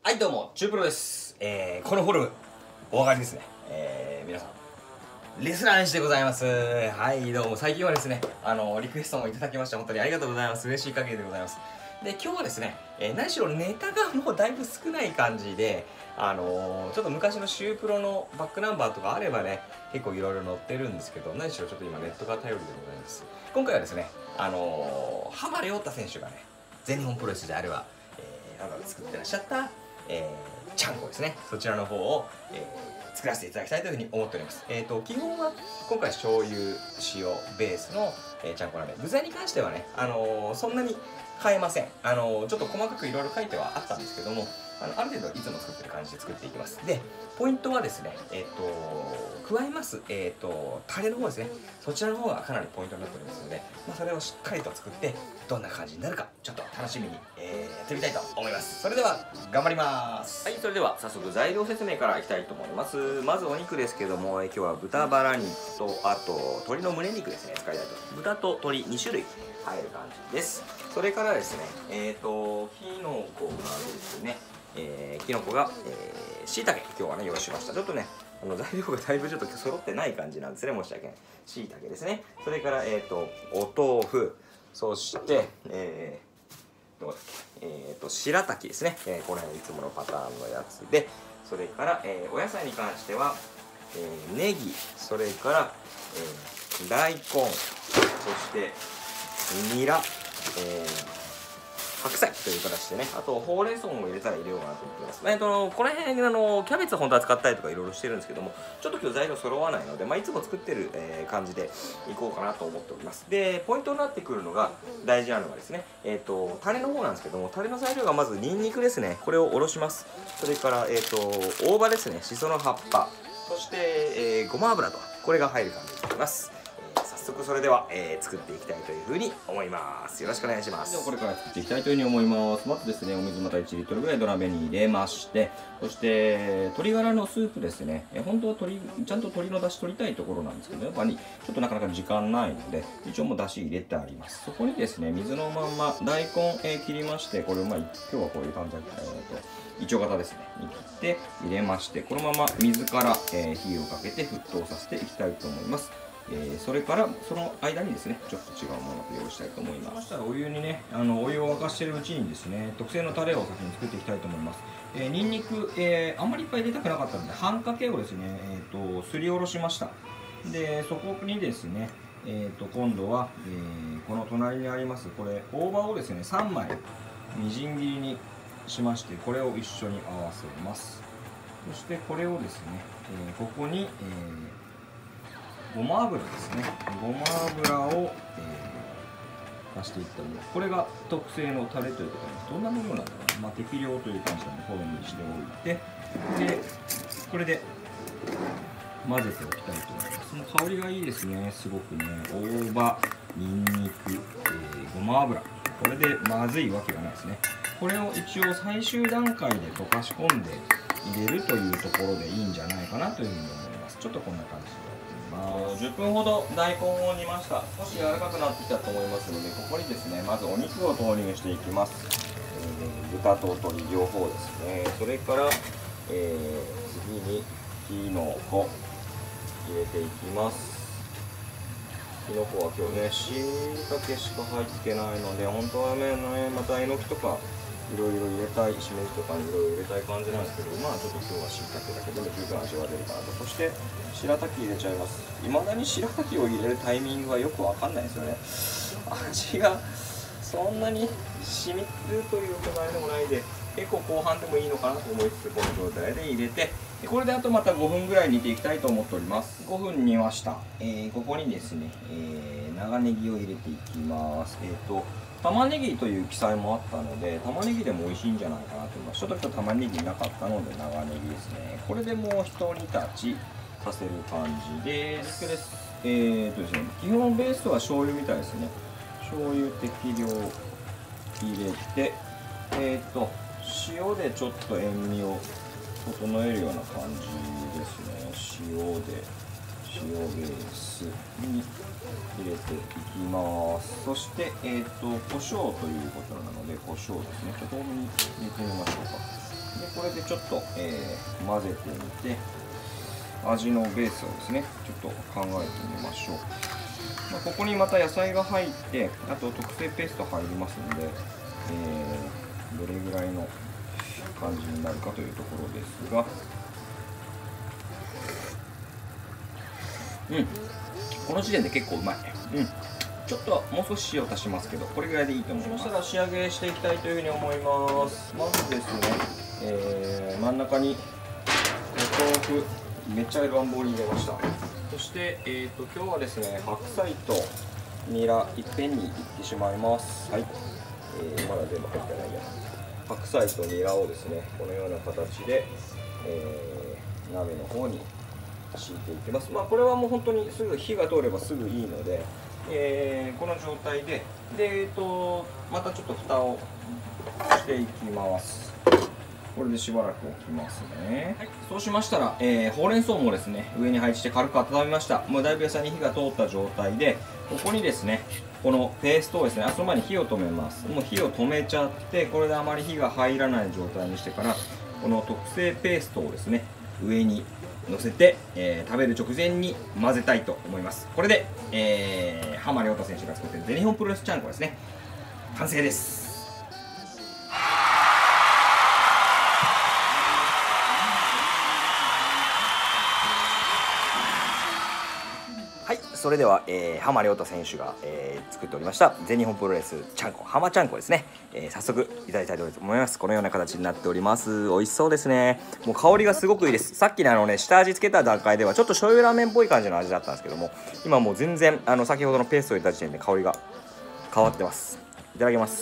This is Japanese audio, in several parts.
はいどうも、チュープロです。このフォルム、お分かりですね。皆さん、レスラーンシでございます。はい、どうも、最近はですね、リクエストもいただきまして、本当にありがとうございます。嬉しい限りでございます。で、今日はですね、何しろネタがもうだいぶ少ない感じで、ちょっと昔のシュープロのバックナンバーとかあればね、結構いろいろ載ってるんですけど、何しろちょっと今ネットが頼りでございます。今回はですね、浜亮太選手がね、全日本プロレスであれば、作ってらっしゃった、ちゃんこですね、そちらの方を、作らせていただきたいというふうに思っております。基本は今回醤油塩ベースの、ちゃんこ鍋、具材に関してはね、そんなに変えません。ちょっと細かくいろいろ書いてはあったんですけども、ある程度いつも作ってる感じで作っていきます。で、ポイントはですね、加えます、タレの方ですね、そちらの方がかなりポイントになっておりますので、それをしっかりと作ってどんな感じになるかちょっと楽しみに、やってみたいと思います。それでは頑張ります。はい、それでは早速材料説明からいきたいと思います。まずお肉ですけども、今日は豚バラ肉とあと鶏の胸肉ですね、使いたいと。豚と鶏2種類入る感じです。それからですね、きのこがですね、きのこがしいたけ今日はね用意しました。ちょっとね材料がだいぶちょっと揃ってない感じなんですね、申し訳ない。しいたけですね。それからお豆腐、そしてどうだっけ、白滝ですね。これいつものパターンのやつで、それから、お野菜に関しては、ネギ、それから、大根、そしてニラ、白菜という形でね、あとほうれん草も入れたら入れようかなと思ってます。この辺キャベツ本当は使ったりとかいろいろしてるんですけども、ちょっと今日材料揃わないので、いつも作ってる、感じでいこうかなと思っております。で、ポイントになってくるのが、大事なのがですね、タレの方なんですけども、タレの材料がまずニンニクですね、これをおろします。それから大葉ですね、しその葉っぱ、そして、ごま油と、これが入る感じになります。早速それでは、作っていきたいというふうに思います。よろしくお願いします。ではこれから作っていきたいというふうに思います。まずですね、お水また1リットルぐらい土鍋に入れまして、そして鶏ガラのスープですね、本当はちゃんと鶏の出汁取りたいところなんですけど、やっぱりちょっとなかなか時間ないので、一応もう出汁入れてあります。そこにですね、水のまんま大根、切りまして、これを今日はこういう感じで、いちょう型ですねに切って入れまして、このまま水から、火をかけて沸騰させていきたいと思います。それからその間にですね、ちょっと違うものを用意したいと思います。そしたらお湯にね、お湯を沸かしているうちにですね、特製のタレを先に作っていきたいと思います。にんにく、あんまりいっぱい入れたくなかったので半かけをですね、すりおろしました。でそこにですね、今度は、この隣にありますこれ大葉をですね3枚みじん切りにしまして、これを一緒に合わせます。そしてこれをですね、ここに、ごま油ですね。ごま油を、足していっております。これが特製のタレということで、どんなものなんだろうな、適量という感じなのでフォローにしておいて、でこれで混ぜておきたいと思います。その香りがいいですね、すごくね。大葉、にんにく、ごま油、これでまずいわけがないですね。これを一応最終段階で溶かし込んで入れるというところでいいんじゃないかなというふうに思います。ちょっとこんな感じで10分ほど大根を煮ました。少し柔らかくなってきたと思いますので、ここにですね、まずお肉を投入していきます。豚と鶏両方ですね。それから、次にきのこ入れていきます。きのこは今日ね、しいたけしか入ってないので、本当はね、またえのきとかいろいろ入れたい、しめじとかにいろいろ入れたい感じなんですけど、ちょっと今日はしいたけだけでも十分味が出るかなと。そして白滝入れちゃいます。未だに白滝を入れるタイミングはよくわかんないですよね。味がそんなに染みるというくらいでもないで、結構後半でもいいのかなと思いつつ、この状態で入れて、これであとまた5分ぐらい煮ていきたいと思っております。5分煮ました。ここにですね、長ネギを入れていきます。玉ねぎという記載もあったので、玉ねぎでも美味しいんじゃないかなと思います。ちょっと今日玉ねぎなかったので長ネギですね。これでもう一煮立ちさせる感じです。ですね、基本ベースは醤油みたいですね。醤油適量入れて、塩でちょっと塩味を整えるような感じですね。塩ベースに入れていきます。そして、胡椒ということなので、胡椒ですね。ちょっと多めに入れてみましょうか。で、 これでちょっと、混ぜてみて、味のベースをですねちょっと考えてみましょう。ここにまた野菜が入って、あと特製ペースト入りますので、どれぐらいの感じになるかというところですが、この時点で結構うまい。ちょっともう少し塩足しますけど、これぐらいでいいと思います。そしたら仕上げしていきたいというふうに思います。まずですね、真ん中にお豆腐めっちゃ乱暴に入れました。そして、今日はですね、白菜とニラいっぺんにいってしまいます。はい、まだ全部入ってないや。白菜とニラをですね、このような形で、鍋の方に敷いていきます。これはもう本当にすぐ火が通ればすぐいいので、この状態で、またちょっと蓋をしていきます。これでしばらく置きますね。はい、そうしましたら、ほうれん草もですね上に配置して軽く温めました。もうだいぶ野菜に火が通った状態で、ここにですねこのペーストをですね、その前に火を止めます。もう火を止めちゃって、これであまり火が入らない状態にしてから、この特製ペーストをですね上に乗せて、食べる直前に混ぜたいと思います。これで、浜亮太選手が作っている全日本プロレスちゃんこですね、完成です。はい、それでは、浜亮太選手が、作っておりました全日本プロレスちゃんこ、浜ちゃんこですね、早速いただきたいと思います。このような形になっております。美味しそうですね。もう香りがすごくいいです。さっきの下味つけた段階ではちょっと醤油ラーメンっぽい感じの味だったんですけども、今もう全然先ほどのペーストを入れた時点で香りが変わってます。いただきます。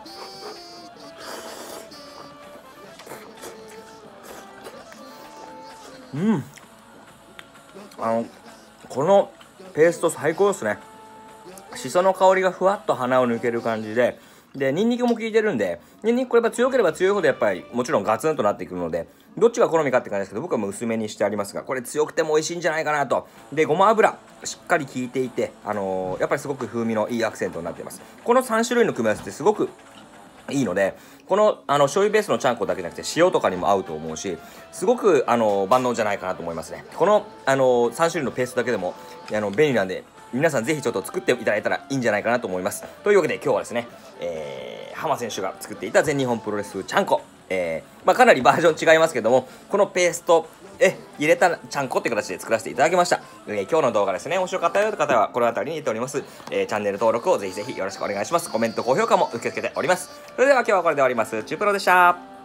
このペースト最高ですね。しその香りがふわっと鼻を抜ける感じで、ニンニクも効いてるんで、ニンニクこれ強ければ強いほどやっぱりもちろんガツンとなってくるので、どっちが好みかって感じですけど、僕はもう薄めにしてありますが、これ強くても美味しいんじゃないかなと。で、ごま油しっかり効いていて、やっぱりすごく風味のいいアクセントになっています。この3種類の組み合わせってすごくいいので、この醤油ベースのちゃんこだけじゃなくて塩とかにも合うと思うし、すごく万能じゃないかなと思いますね。この3種類のペーストだけでも便利なんで、皆さんぜひちょっと作っていただいたらいいんじゃないかなと思います。というわけで今日はですね、浜選手が作っていた全日本プロレスちゃんこ、かなりバージョン違いますけども、このペースト入れたちゃんこって形で作らせていただきました。今日の動画ですね、面白かったよという方はこの辺りに入れております、チャンネル登録をぜひぜひよろしくお願いします。コメント高評価も受け付けております。それでは今日はこれで終わります。チュープロでした。